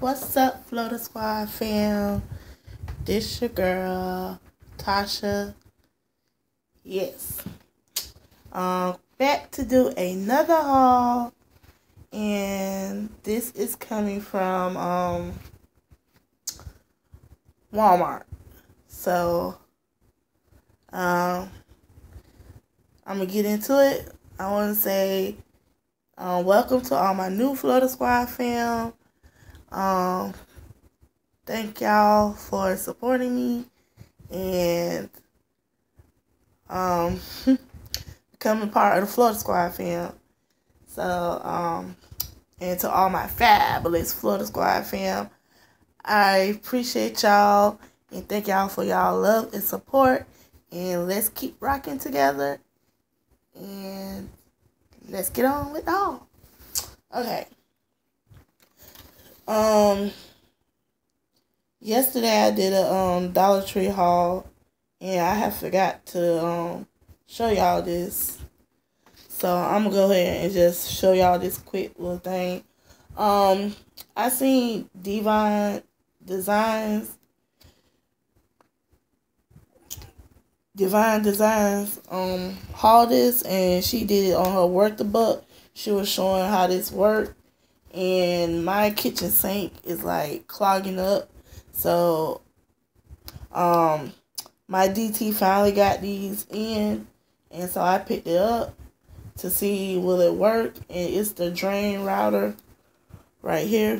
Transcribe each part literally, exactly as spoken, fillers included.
What's up, Floater Squad fam? This your girl, Tasha. Yes. Um, back to do another haul, and this is coming from um Walmart. So, um, I'm gonna get into it. I want to say, um, welcome to all my new Floater Squad fam. Um, thank y'all for supporting me and um becoming part of the Floater Squad fam. So, um, and to all my fabulous Floater Squad fam, I appreciate y'all and thank y'all for y'all love and support. And let's keep rocking together. And let's get on with it all. Okay. Um, yesterday I did a um Dollar Tree haul, and I have forgot to um show y'all this. So I'm gonna go ahead and just show y'all this quick little thing. Um, I seen Divine Designs, Divine Designs um haul this, and she did it on her Worth the Buck. She was showing how this worked. And my kitchen sink is like clogging up. So, um, my D T finally got these in. And so I picked it up to see will it work. And it's the drain router right here.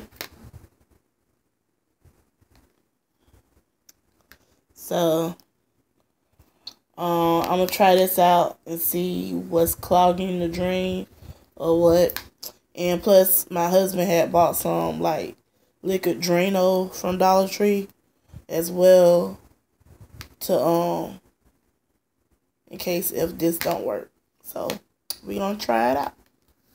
So, um, I'm going to try this out and see what's clogging the drain or what. And plus, my husband had bought some, like, liquid Drano from Dollar Tree as well to, um, in case if this don't work. So, we gonna try it out.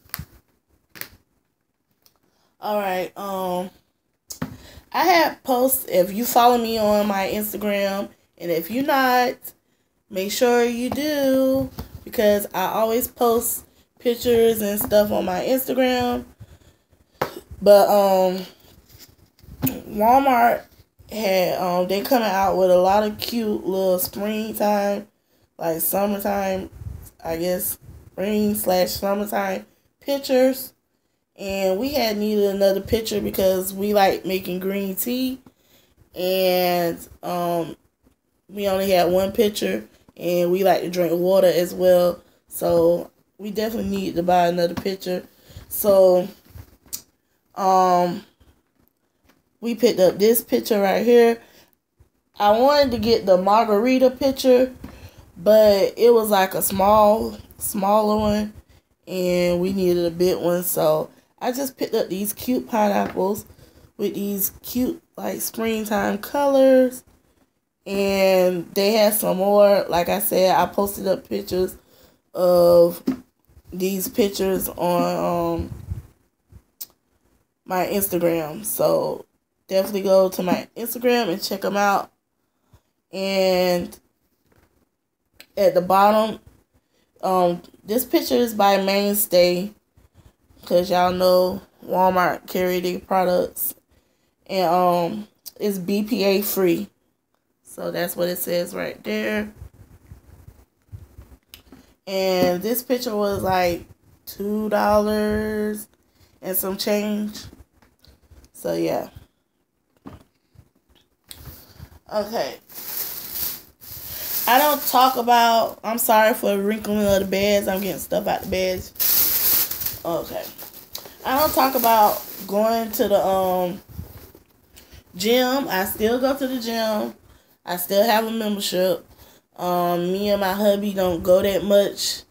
Alright, um, I had posts, if you follow me on my Instagram, and if you're not, make sure you do, because I always post pictures and stuff on my Instagram. But um Walmart had um they coming out with a lot of cute little springtime, like summertime, I guess spring slash summertime pictures. And we had needed another picture because we like making green tea, and um we only had one picture, and we like to drink water as well. So we definitely need to buy another picture. So, um, we picked up this picture right here. I wanted to get the margarita picture, but it was like a small, smaller one, and we needed a big one. So I just picked up these cute pineapples with these cute, like, springtime colors. And they had some more. Like I said, I posted up pictures of these pictures on um my Instagram, so definitely go to my Instagram and check them out. And at the bottom, um this picture is by Mainstay, because y'all know Walmart carry their products, and um it's B P A free, so that's what it says right there. And this picture was like two dollars and some change. So, yeah. Okay. I don't talk about... I'm sorry for the wrinkling of the beds. I'm getting stuff out the beds. Okay. I don't talk about going to the um gym. I still go to the gym. I still have a membership. Um, me and my hubby don't go that much.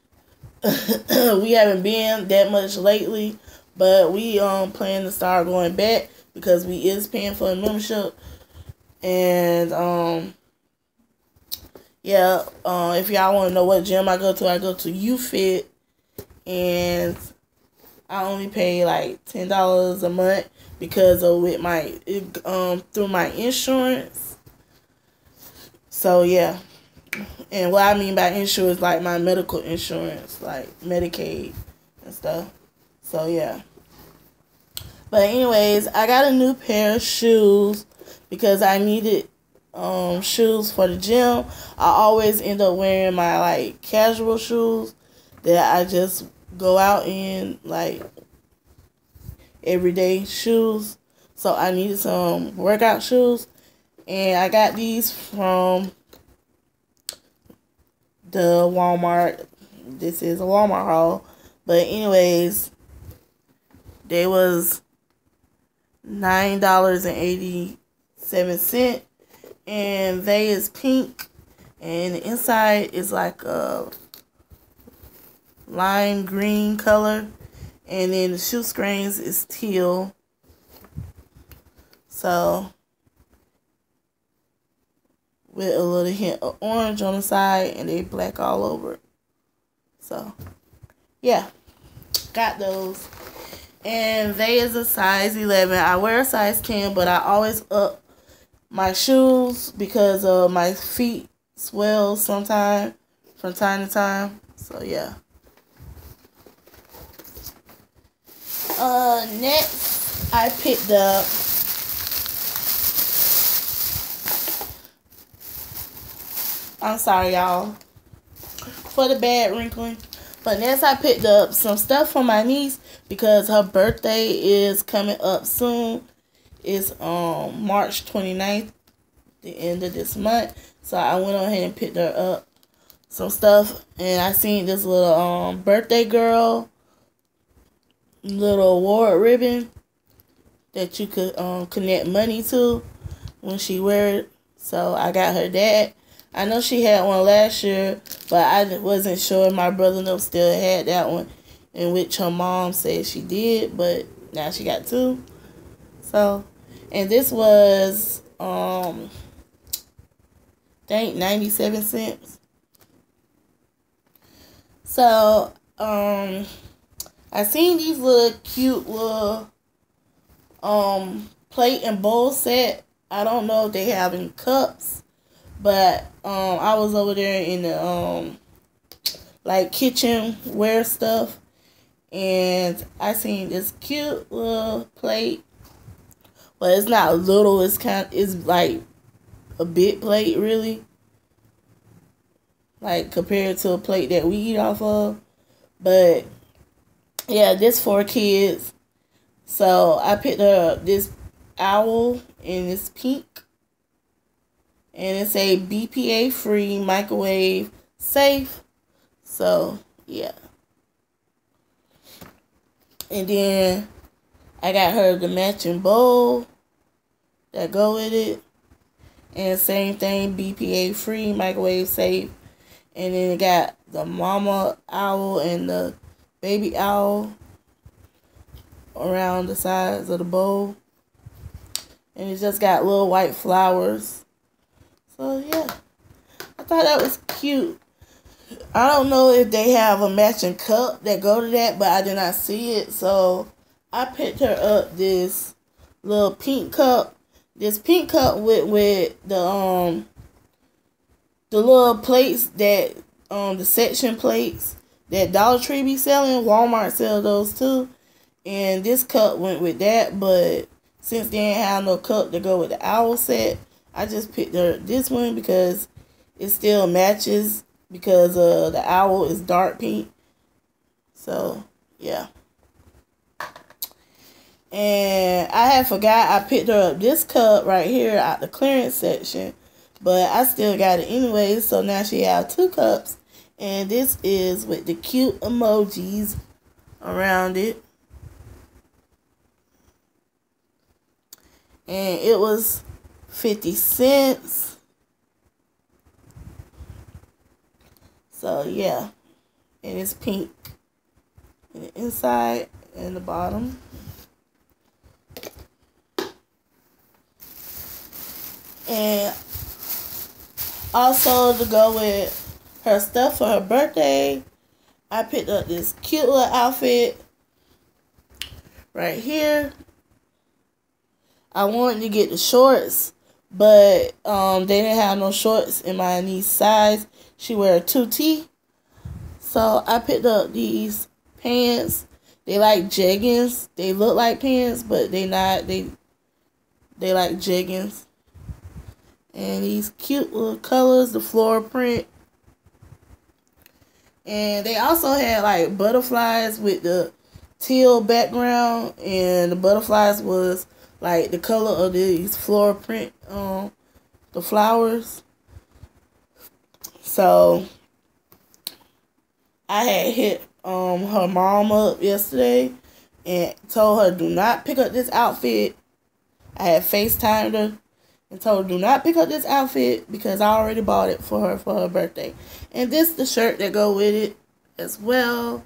We haven't been that much lately, but we um plan to start going back because we is paying for a membership. And um, yeah. Uh, if y'all want to know what gym I go to, I go to YouFit, and I only pay like ten dollars a month because of with my um through my insurance. So yeah. And what I mean by insurance, like my medical insurance, like Medicaid and stuff. So, yeah. But anyways, I got a new pair of shoes because I needed um shoes for the gym. I always end up wearing my like casual shoes that I just go out in, like everyday shoes. So I needed some workout shoes, and I got these from the Walmart. This is a Walmart haul. But anyways, they was nine dollars and eighty-seven cents, and they is pink, and the inside is like a lime green color, and then the shoe screens is teal. So with a little hint of orange on the side, and they black all over. So yeah, got those. And they is a size eleven. I wear a size ten, but I always up my shoes because uh, my feet swell sometime from time to time. So yeah. Uh, next I picked up I'm sorry, y'all, for the bad wrinkling. But next I picked up some stuff for my niece because her birthday is coming up soon. It's um March twenty-ninth, the end of this month. So I went on ahead and picked her up some stuff. And I seen this little um birthday girl little award ribbon that you could um connect money to when she wear it. So I got her that. I know she had one last year, but I wasn't sure if my brother no still had that one, in which her mom said she did, but now she got two. So, and this was, um, I think ninety-seven cents. So, um, I seen these little cute little, um, plate and bowl set. I don't know if they have any cups. But um, I was over there in the um, like kitchenware stuff, and I seen this cute little plate. But it's not little. It's kind. It's like a big plate, really. Like compared to a plate that we eat off of. But yeah, this for kids. So I picked up this owl in this pink. And it's a B P A free, microwave safe. So, yeah. And then I got her the matching bowl that go with it. And same thing, B P A free, microwave safe. And then it got the mama owl and the baby owl around the sides of the bowl. And it just got little white flowers. So, yeah, I thought that was cute. I don't know if they have a matching cup that go to that, but I did not see it. So, I picked her up this little pink cup. This pink cup with, with the, um, the little plates that, um, the section plates that Dollar Tree be selling. Walmart sell those too. And this cup went with that, but since they didn't have no cup to go with the owl set, I just picked her this one because it still matches because uh, the owl is dark pink. So, yeah. And I had forgot I picked her up this cup right here out the clearance section. But I still got it anyway. So now she has two cups. And this is with the cute emojis around it. And it was fifty cents. So yeah, and it's pink in the inside and the bottom. And also to go with her stuff for her birthday, I picked up this cute little outfit right here. I wanted to get the shorts, but um, they didn't have no shorts in my niece's size. She wear a two T. So I picked up these pants. They They like jeggings. They look like pants, but they not. They they like jeggings. And these cute little colors, the floral print. And they also had like butterflies with the teal background, and the butterflies was like the color of these floral print, um, the flowers. So I had hit um her mom up yesterday and told her do not pick up this outfit. I had FaceTimed her and told her do not pick up this outfit because I already bought it for her for her birthday. And this the shirt that go with it as well.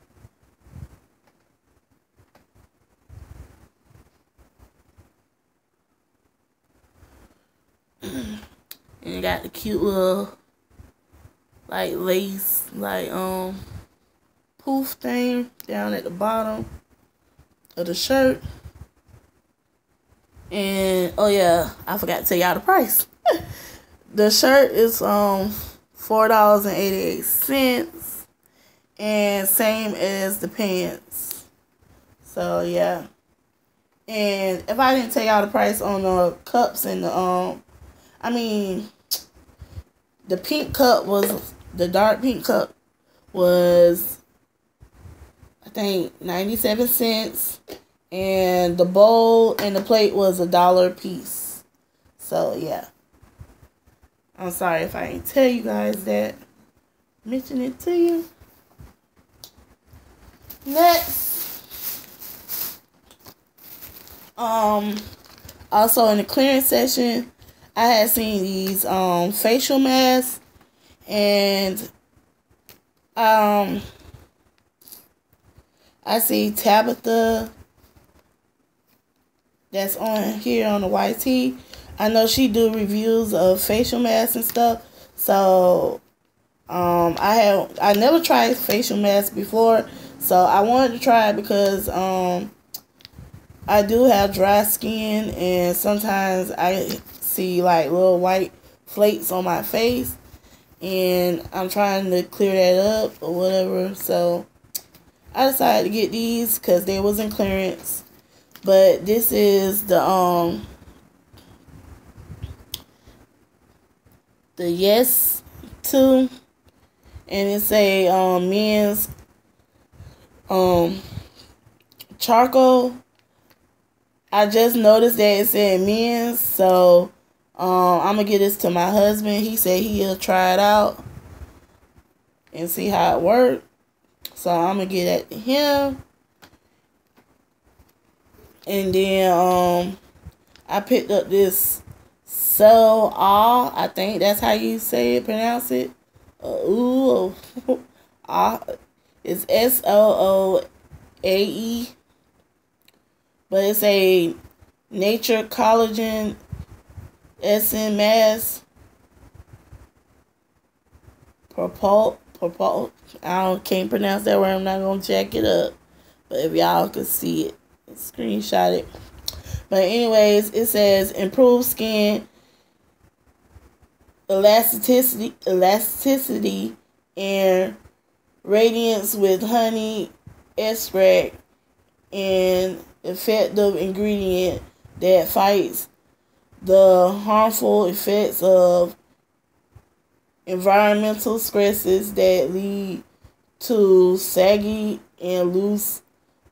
And it got the cute little like lace, like um poof thing down at the bottom of the shirt. And oh yeah, I forgot to tell y'all the price. The shirt is um four dollars and eighty eight cents, and same as the pants. So yeah. And if I didn't tell y'all the price on the cups and the um, I mean, the pink cup was the dark pink cup was I think ninety seven cents. And the bowl and the plate was a dollar a piece. So, yeah. I'm sorry if I didn't tell you guys that. Mention it to you. Next. Um, also in the clearance section, I had seen these um facial masks. And um, I see Tabitha that's on here on the Y T. I know she do reviews of facial masks and stuff. So um, I have I never tried facial masks before, so I wanted to try it because um, I do have dry skin, and sometimes I see like little white flakes on my face, and I'm trying to clear that up or whatever. So I decided to get these because they was in clearance. But this is the um the Yes two, and it's a um men's um charcoal. I just noticed that it said men's, so um I'm gonna give this to my husband. He said he'll try it out and see how it works. So I'm gonna give that to him. And then um, I picked up this So Ah. I think that's how you say it, pronounce it. Uh, ooh, ah, it's S O O A E, but it's a Nature Collagen S M mask. Purple, purple. I don't, can't pronounce that word. I'm not gonna check it up, but if y'all could see it. Screenshot it. But anyways, it says improve skin elasticity elasticity and radiance with honey extract, and effective ingredient that fights the harmful effects of environmental stresses that lead to saggy and loose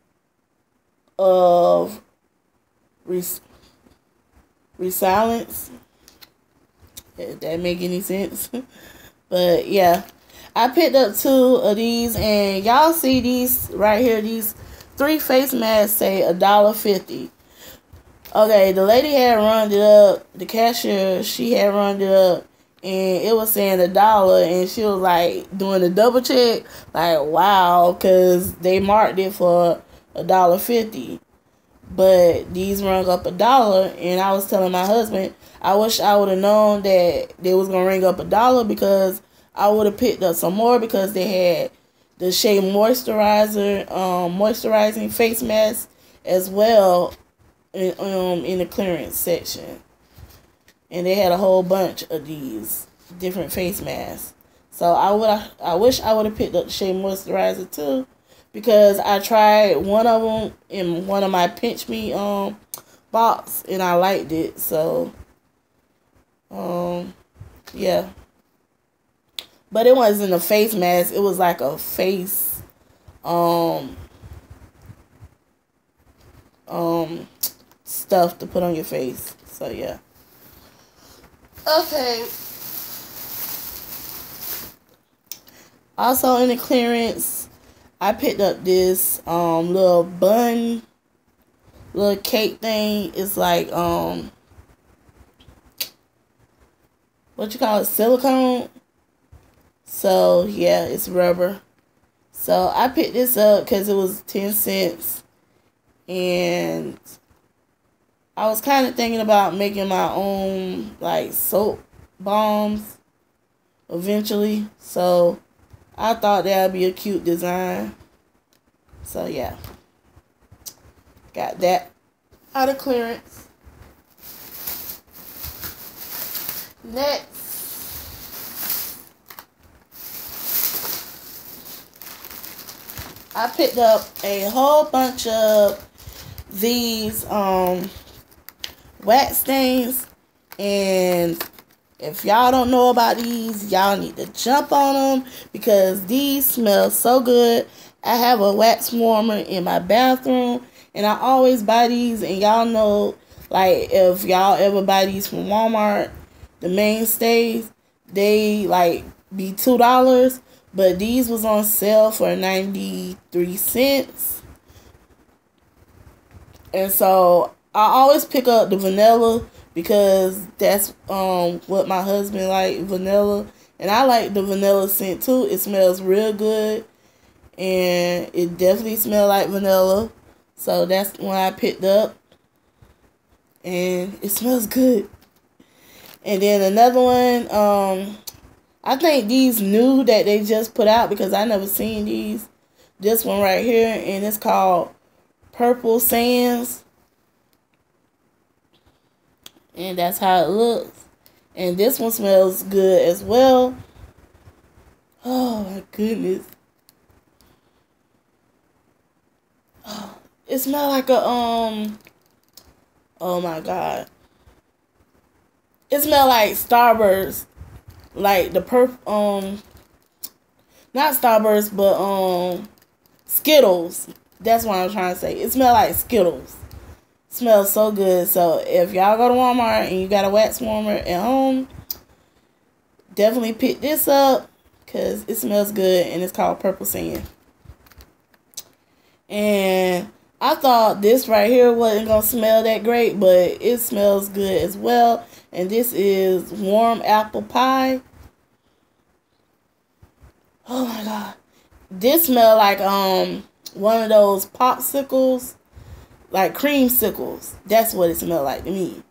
of res- resilience. If that make any sense. But yeah, I picked up two of these, and y'all see these right here. These three face masks say a dollar fifty. Okay, the lady had run it up. The cashier, she had run it up, and it was saying a dollar, and she was like doing a double check, like wow, cause they marked it for a dollar fifty, but these rung up a dollar. And I was telling my husband, I wish I would have known that they was gonna ring up a dollar, because I would have picked up some more, because they had the Shea Moisturizer, um, moisturizing face mask as well in, um, in the clearance section, and they had a whole bunch of these different face masks. So I would I wish I would have picked up the Shea Moisturizer too, because I tried one of them in one of my Pinch Me um box and I liked it. So um yeah, but it wasn't a face mask. It was like a face um um stuff to put on your face. So yeah. Okay. Also in the clearance, I picked up this um little bun, little cake thing. It's like um what you call it, silicone. So yeah, it's rubber. So I picked this up because it was ten cents, and I was kind of thinking about making my own like soap bombs eventually. So I thought that would be a cute design. So yeah, got that out of clearance. Next, I picked up a whole bunch of these um wax stains, and if y'all don't know about these, y'all need to jump on them because these smell so good. I have a wax warmer in my bathroom, and I always buy these, and y'all know, like, if y'all ever buy these from Walmart, the mainstays, they like be two dollars, but these was on sale for ninety-three cents. And so I always pick up the vanilla because that's um what my husband like, vanilla, and I like the vanilla scent too. It smells real good, and it definitely smells like vanilla. So that's when I picked up, and it smells good. And then another one, um, I think these new that they just put out because I never seen these. This one right here, and it's called Purple Sands. And that's how it looks. And this one smells good as well. Oh my goodness. Oh, it smells like a, um, oh my God. It smells like Starburst. Like the perp, um, not Starburst, but, um, Skittles. That's what I'm trying to say. It smells like Skittles. Smells so good. So if y'all go to Walmart and you got a wax warmer at home, definitely pick this up because it smells good, and it's called Purple Sand. And I thought this right here wasn't gonna smell that great, but it smells good as well. And this is Warm Apple Pie. Oh my God, this smells like um one of those popsicles. Like creamsicles. That's what it smelled like to me.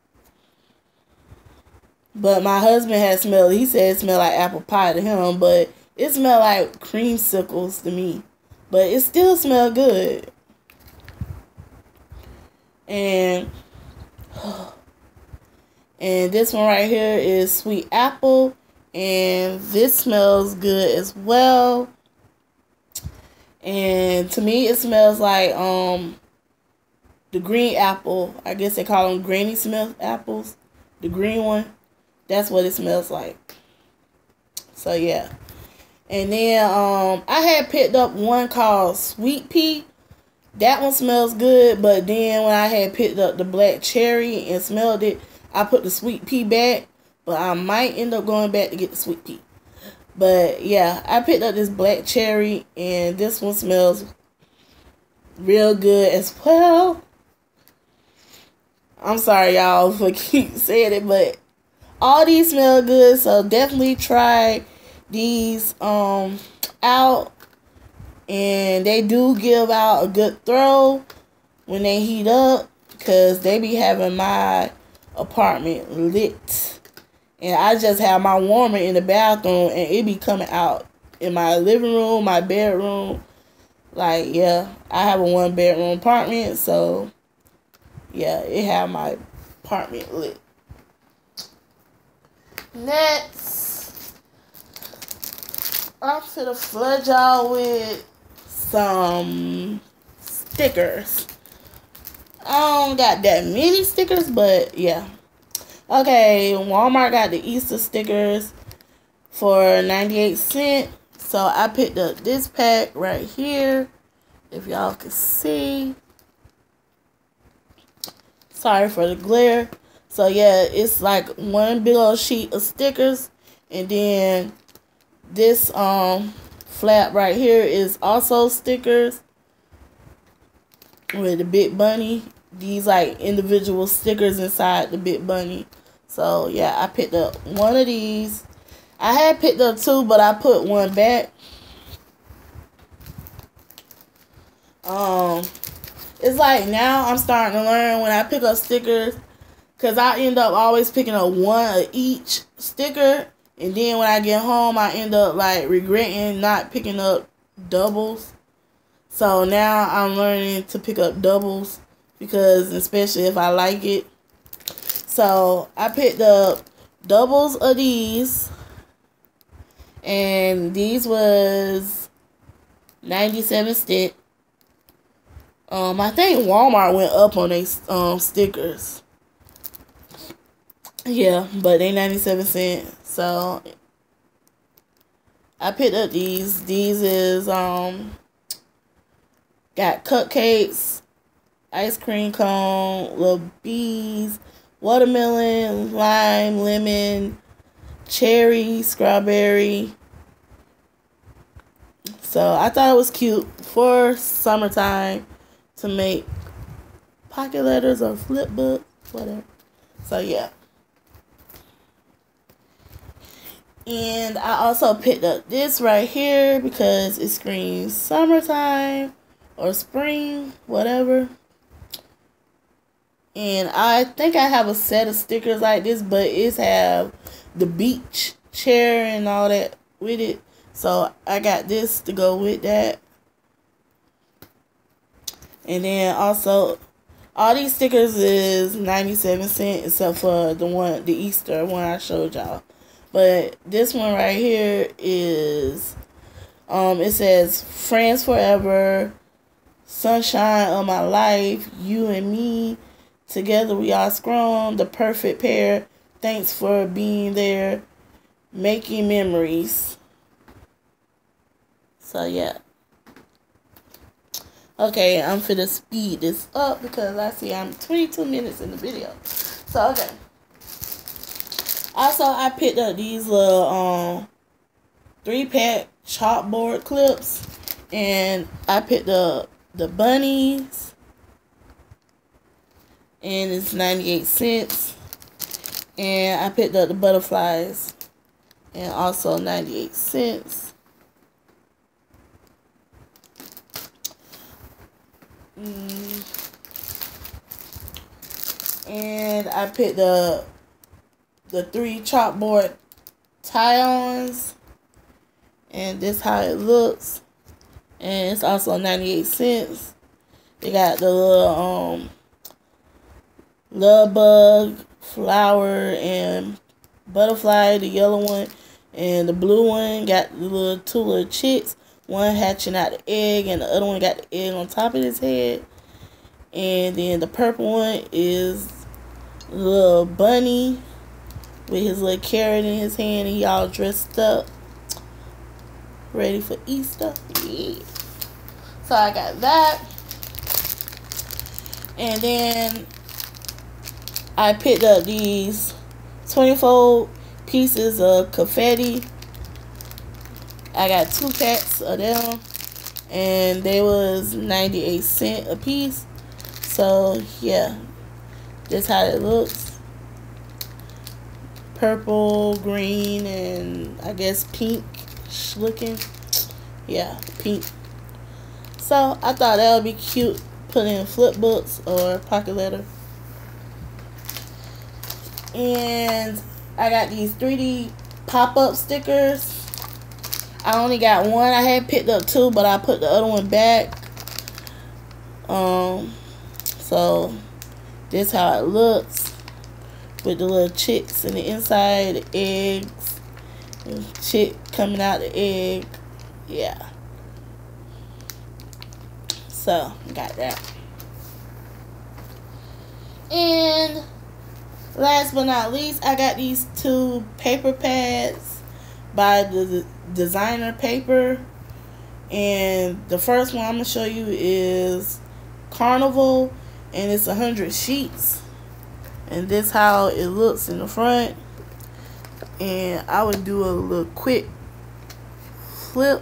But my husband had smelled it. He said it smelled like apple pie to him, but it smelled like creamsicles to me. But it still smelled good. And and this one right here is Sweet Apple, and this smells good as well. And to me, it smells like um. the green apple. I guess they call them Granny Smith apples. The green one. That's what it smells like. So yeah. And then um I had picked up one called Sweet Pea. That one smells good. But then when I had picked up the black cherry and smelled it, I put the Sweet Pea back. But I might end up going back to get the Sweet Pea. But yeah, I picked up this black cherry, and this one smells real good as well. I'm sorry, y'all, for keep saying it, but all these smell good, so definitely try these um out. And they do give out a good throw when they heat up, because they be having my apartment lit. And I just have my warmer in the bathroom, and it be coming out in my living room, my bedroom. Like, yeah, I have a one bedroom apartment, so yeah, it have my apartment lit. Next, I'm finna flood y'all with some stickers. I don't got that many stickers, but yeah. Okay, Walmart got the Easter stickers for ninety-eight cents. So I picked up this pack right here, if y'all can see. Sorry for the glare. So yeah, it's like one big old sheet of stickers, and then this um flap right here is also stickers with the Big Bunny. These like individual stickers inside the Big Bunny. So yeah, I picked up one of these. I had picked up two, but I put one back. Um, it's like now I'm starting to learn when I pick up stickers, because I end up always picking up one of each sticker, and then when I get home, I end up like regretting not picking up doubles. So now I'm learning to pick up doubles, because especially if I like it. So I picked up doubles of these, and these was ninety-seven cents. Um, I think Walmart went up on their um stickers. Yeah, but they ninety-seven cents. So I picked up these. These is um got cupcakes, ice cream cone, little bees, watermelon, lime, lemon, cherry, strawberry. So I thought it was cute for summertime to make pocket letters or flip books, whatever. So yeah. And I also picked up this right here because it screams summertime or spring, whatever. And I think I have a set of stickers like this, but it's have the beach chair and all that with it. So I got this to go with that. And then also, all these stickers is ninety-seven cents except for the one, the Easter one I showed y'all. But this one right here is, um, it says, friends forever, sunshine of my life, you and me, together we are strong, the perfect pair, thanks for being there, making memories. So, yeah. Okay, I'm finna speed this up because I see I'm twenty-two minutes in the video. So, okay. Also, I picked up these little um three-pack chalkboard clips, and I picked up the bunnies, and it's ninety-eight cents. And I picked up the butterflies, and also ninety-eight cents. Mm. And I picked up the three chalkboard tie-ons, and this how it looks, and it's also ninety-eight cents. They got the little um love bug, flower, and butterfly, the yellow one, and the blue one got the little two little chicks, one hatching out the egg and the other one got the egg on top of his head. And then the purple one is a little bunny with his little carrot in his hand, and he all dressed up, ready for Easter. Yeah. So I got that. And then I picked up these twenty-four pieces of confetti. I got two packs of them, and they was ninety-eight cents a piece. So yeah, that's how it looks. Purple, green, and I guess pink looking. Yeah, pink. So I thought that would be cute, put in flip books or pocket letter. And I got these three D pop-up stickers. I only got one. I had picked up two, but I put the other one back. Um, so this how it looks with the little chicks in the inside, the eggs, and chick coming out the egg. Yeah. So, got that. And last but not least, I got these two paper pads by the Designer Paper. And the first one I'm going to show you is Carnival, and it's one hundred sheets. And this how it looks in the front. And I would do a little quick flip.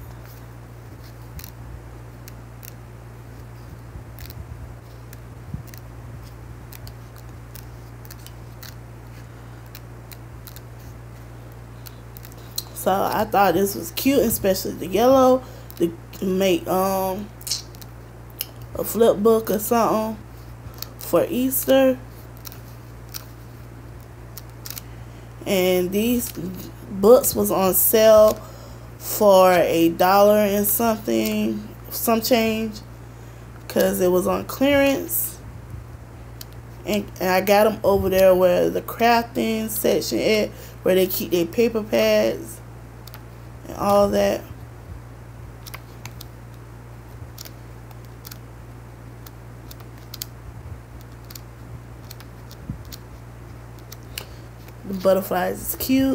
So I thought this was cute, especially the yellow, to make um a flip book or something for Easter. And these books was on sale for a dollar and something, some change, because it was on clearance. And, and I got them over there where the crafting section is, where they keep their paper pads and all that. The butterflies is cute.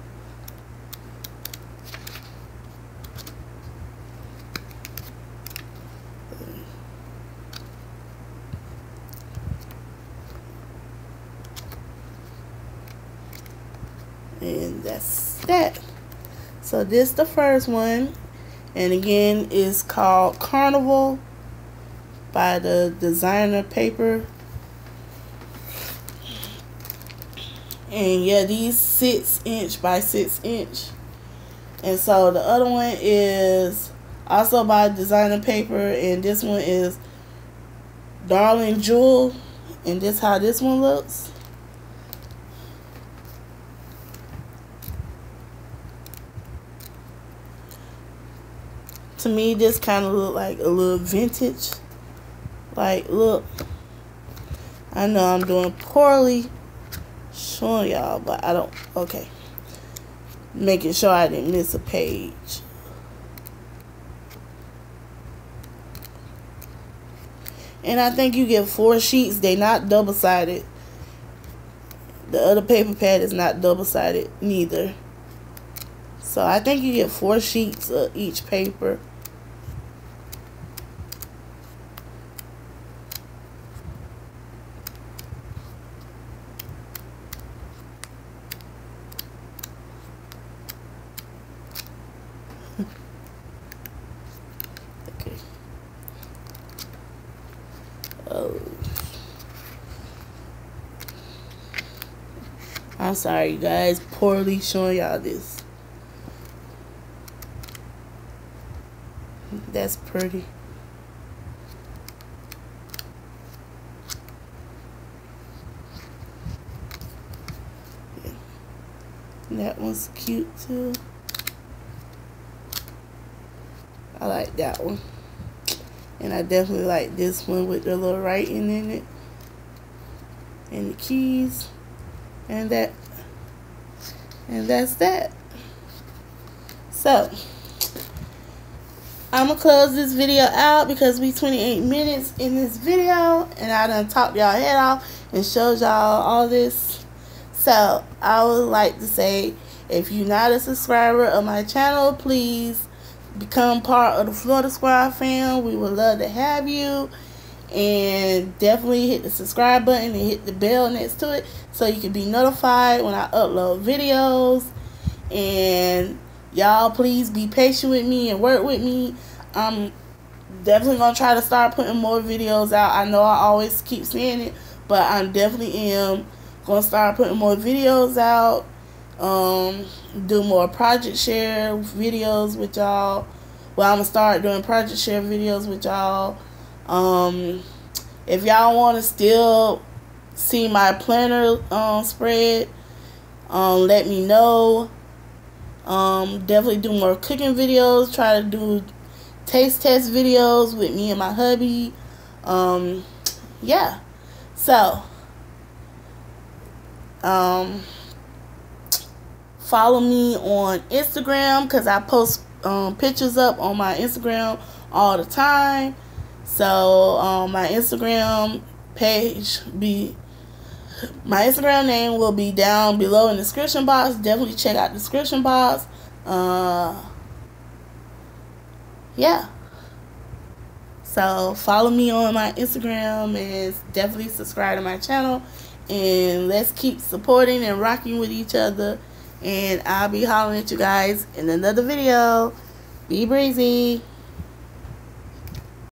And that's that. So this the first one, and again is called Carnival by the Designer Paper. And yeah, these six inch by six inch. And so the other one is also by Designer Paper, and this one is Darling Jewel, and this how this one looks. To me, this kind of look like a little vintage. Like, look, I know I'm doing poorly showing y'all, but I don't, okay. Making sure I didn't miss a page. And I think you get four sheets. They not double-sided. The other paper pad is not double-sided neither. So I think you get four sheets of each paper. Okay. Oh. I'm sorry, you guys. Poorly showing y'all this. That's pretty. Yeah. That one's cute too. I like that one. And I definitely like this one with the little writing in it. And the keys. And that. And that's that. So, I'm gonna close this video out because we twenty-eight minutes in this video, and I done talked y'all head off and showed y'all all this. So I would like to say, if you're not a subscriber of my channel, please become part of the Florida Squad fam. We would love to have you, and definitely hit the subscribe button and hit the bell next to it so you can be notified when I upload videos. And y'all, please be patient with me and work with me. I'm definitely going to try to start putting more videos out. I know I always keep saying it, but I definitely am going to start putting more videos out. Um, do more project share videos with y'all. Well, I'm going to start doing project share videos with y'all. Um, if y'all want to still see my planner um, spread, um, let me know. Um, definitely do more cooking videos. Try to do taste test videos with me and my hubby. Um, yeah. So, um, follow me on Instagram because I post um, pictures up on my Instagram all the time. So um, my Instagram page be my Instagram name will be down below in the description box. Definitely check out the description box. Uh, yeah. So follow me on my Instagram and definitely subscribe to my channel. And let's keep supporting and rocking with each other. And I'll be hollering at you guys in another video. Be breezy.